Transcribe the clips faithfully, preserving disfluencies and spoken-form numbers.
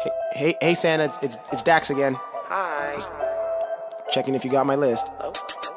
Hey, hey, hey Santa, it's, it's, it's Dax again. Hi. Just checking if you got my list. Hello?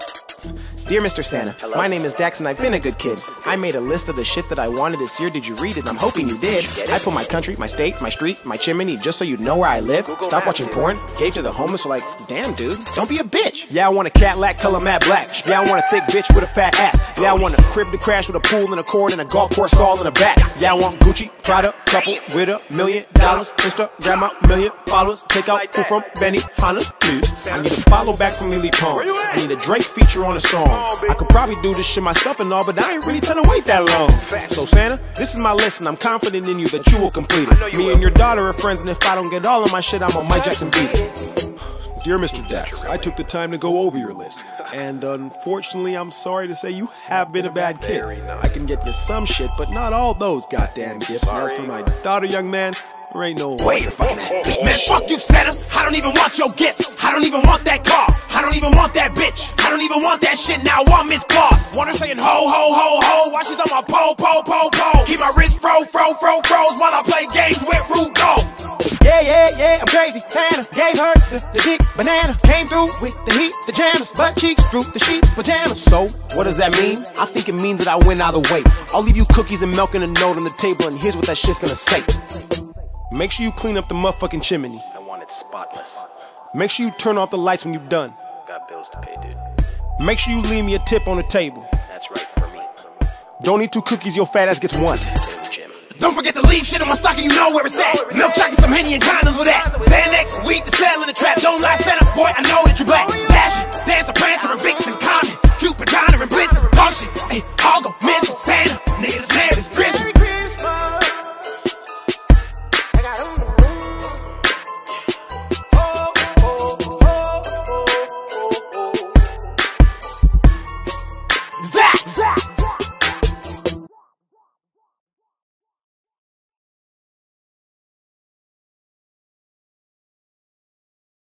Dear Mister Santa, Hello? my name is Dax and I've been a good kid. I made a list of the shit that I wanted this year. Did you read it? I'm hoping you did. I put my country, my state, my street, my chimney, just so you know where I live. Stop watching porn. Gave to the homeless. Like, damn, dude, don't be a bitch. Yeah, I want a Cadillac, color matte black. Yeah, I want a thick bitch with a fat ass. Yeah, I want a crib to crash with a pool and a court and a golf course all in the back. Yeah, I want Gucci, Prada, couple with a million dollars. Instagram a million followers. Take out food from Benny Hanna, please. I need a follow back from Lily Pons. I need a Drake feature on a song. I could probably do this shit myself and all, but I ain't really trying to wait that long. So Santa, this is my list and I'm confident in you that you will complete it. Me and your daughter are friends, and if I don't get all of my shit, I'm on Mike Jackson beat it. Dear Mister Dax, I took the time to go over your list, and unfortunately, I'm sorry to say you have been a bad kid. I can get you some shit, but not all those goddamn gifts. And as for my daughter, young man, there ain't no way you're fucking ass. Man, fuck you, Santa. I don't even want your gifts. I don't even want that car. I don't even want that bitch. I don't even want that shit now. I want Miss Claus. Want her saying ho, ho, ho, ho while she's on my pole, pole, pole, pole. Keep my wrist fro, fro, fro, froze while I play games with Rudolph. Yeah, yeah, yeah, I'm crazy. Santa gave her the, the dick banana. Came through with the heat, the jammers, butt cheeks through the sheets, pajamas. So, what does that mean? I think it means that I win either way. I'll leave you cookies and milk and a note on the table, and here's what that shit's gonna say. Make sure you clean up the motherfucking chimney. I want it spotless. Make sure you turn off the lights when you're done. Got bills to pay, dude. Make sure you leave me a tip on the table. That's right, for me. Don't eat two cookies, your fat ass gets one. Jim. Don't forget to leave shit in my stocking, you know where it's at. Milk chocolate, some Henny and condoms with that. Xanax, weed to sell in the trap. Don't lie, Santa, boy, I know that you're black. Dashing, dancer, prancer, and Vixen, common. Cupid, Donner, and Blitzen. Talk shit, hey, all go missing. Santa, niggas, there is prison. Zach! Zach!